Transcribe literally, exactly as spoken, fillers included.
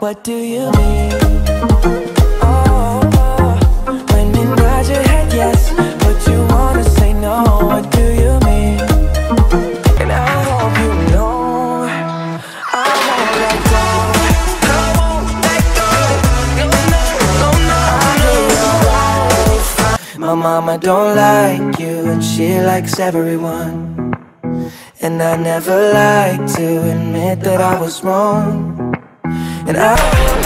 what do you mean? Oh, oh, when you nod your head yes, but you wanna say no, what do you mean? And I hope you know I won't let go. I won't let go. No, no, no, no. I know you're right. My mama don't like you and she likes everyone, and I never like to admit that I was wrong. And I